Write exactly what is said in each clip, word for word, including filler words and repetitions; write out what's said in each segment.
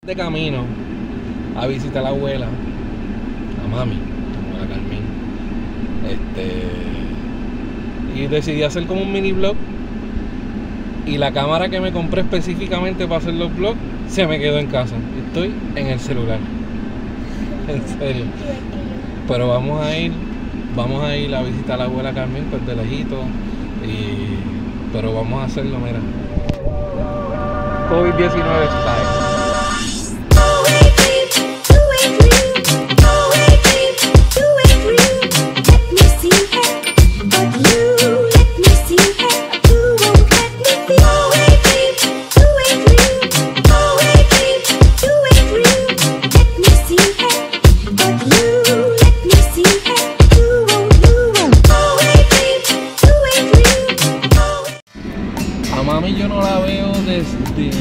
De camino a visitar a la abuela, a mami, a la Carmen, este, y decidí hacer como un mini vlog. Y la cámara que me compré específicamente para hacer los vlogs se me quedó en casa. Estoy en el celular, en serio. Pero vamos a ir, vamos a ir a visitar a la abuela Carmen, pues de lejito, y, pero vamos a hacerlo, mira, COVID diecinueve style. Yo no la veo desde...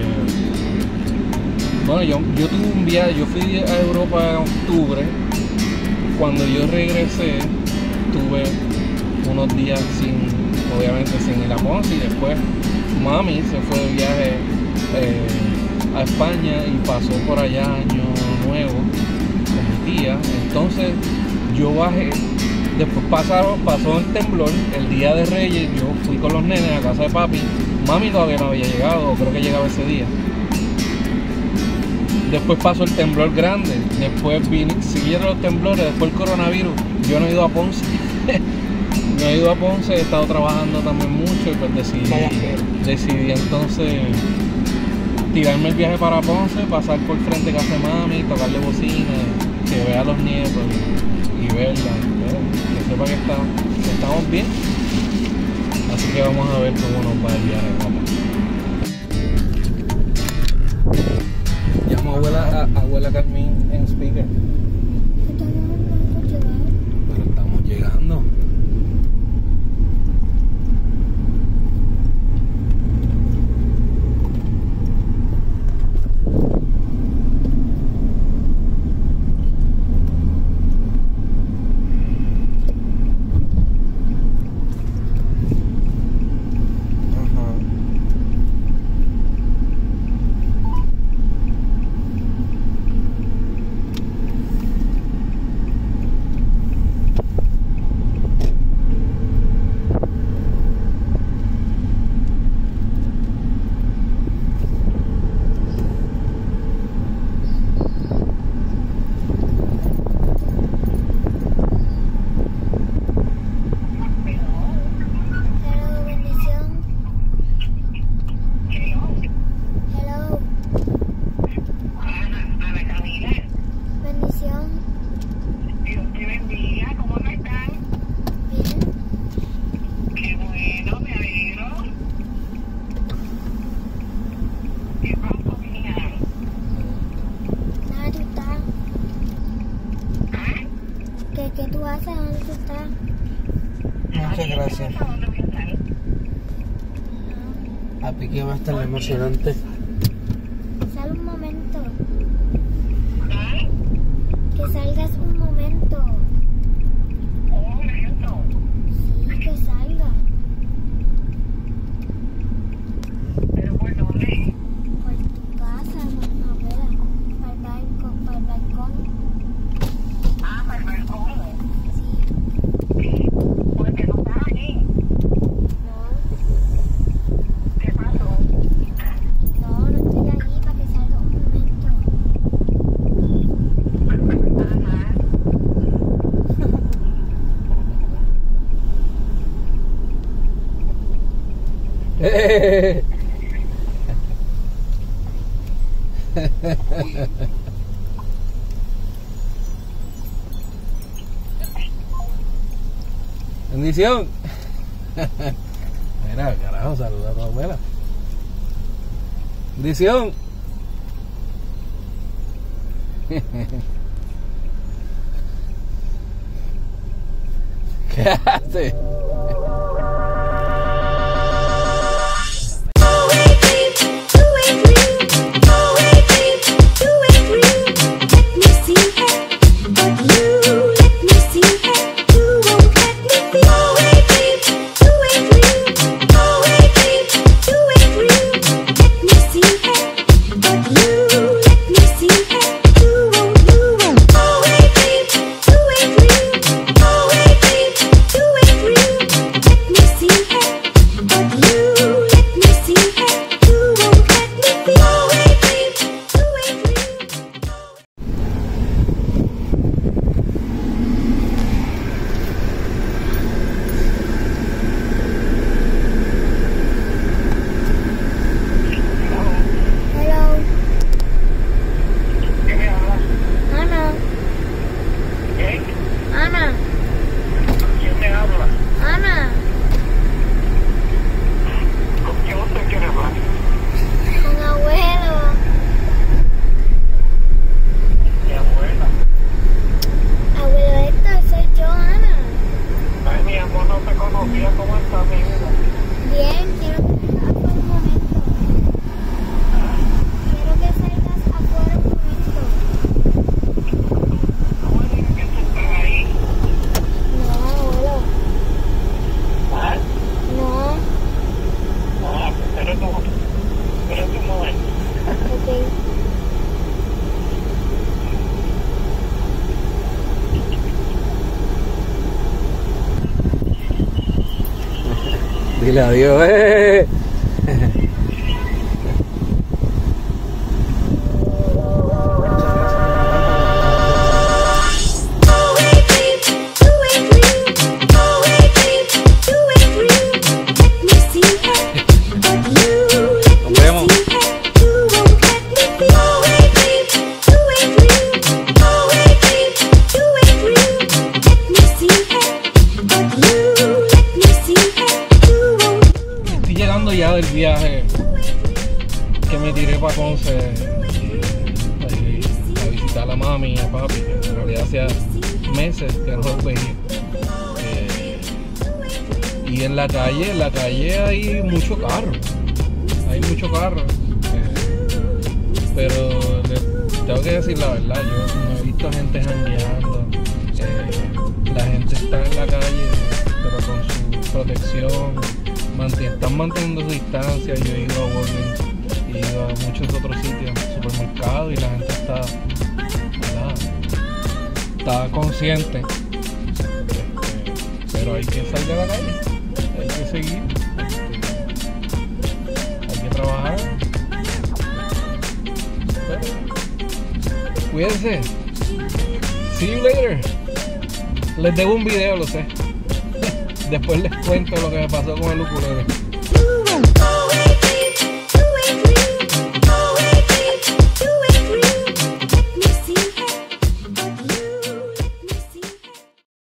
Bueno, yo, yo tuve un viaje, yo fui a Europa en octubre. Cuando yo regresé, tuve unos días sin, obviamente sin ir a Ponce, y después mami se fue de viaje eh, a España y pasó por allá Año Nuevo con mi tía. Entonces yo bajé, después pasaron, pasó el temblor, el día de Reyes, yo fui con los nenes a casa de papi. Mami todavía no había llegado, creo que llegaba ese día. Después pasó el temblor grande, después vine, siguieron los temblores, después el coronavirus. Yo no he ido a Ponce, no he ido a Ponce, he estado trabajando también mucho y pues decidí, decidí entonces tirarme el viaje para Ponce, pasar por frente a casa de mami, tocarle bocina, que vea a los nietos y, y verla, que sepa que, está, que estamos bien. Así que vamos a ver cómo nos va el viaje, vamos. Llamo a abuela, a abuela Carmen en speaker. Pero estamos llegando. ¿Qué tú haces? ¿Dónde tú estás? Muchas gracias. Papi, que va a estar emocionante. Sal un momento. Que salgas un momento. ¿Un momento? Sí, que salga. ¿Pero por dónde? Por tu casa, no, abuela. Para el balcón, para el balcón. Ah, para el balcón. Sí. Porque no estás aquí. No, ¿Qué pasó? no, no estoy aquí para que salga un momento. Ajá. ¡Eh! Bendición. Mira, carajo, saluda a tu abuela. Bendición. ¿Qué haces? Let me see it. decirle adiós. ¡Eh! Ya del viaje que me tiré para Ponce eh, a visitar a la mami y a papi, que en realidad hacía meses que no los veía. Eh, y en la calle, en la calle hay mucho carro, hay mucho carro. Eh, pero les tengo que decir la verdad, yo no he visto gente jangueando. Eh, la gente está en la calle, pero con su protección. Están manteniendo su distancia. Yo he ido a Walgreens, he ido a muchos otros sitios, supermercados, y la gente está, ¿verdad? Está consciente. Este, pero hay que salir a la calle, hay que seguir, este, hay que trabajar. Pero, cuídense. See you later. Les debo un video, lo sé. Después les cuento lo que me pasó con el ukulele.